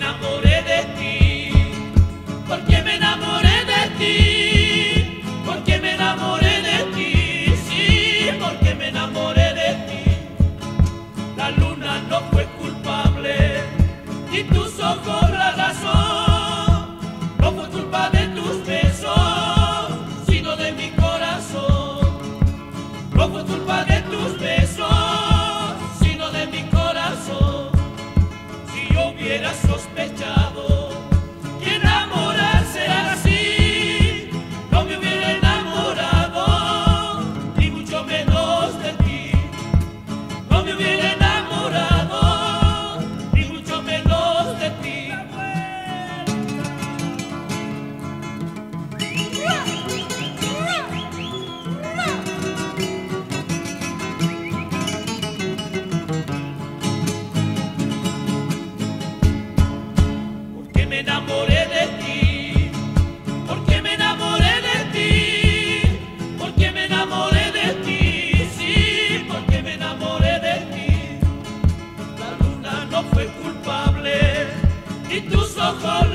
enamoré de ti, porque me enamoré de ti, porque me enamoré de ti, sí, porque me enamoré de ti. La luna no fue culpable, ni tus ojos la razón, no fue culpa de tus besos, sino de mi corazón. No fue culpa de tus besos, sino de mi corazón. Si yo hubiera sospechado que enamorarse era así, no me hubiera enamorado, ni mucho menos de ti. No me hubiera enamorado, ni mucho menos de ti. Me enamoré de ti, porque me enamoré de ti, porque me enamoré de ti, sí, porque me enamoré de ti. La luna no fue culpable, ni tus ojos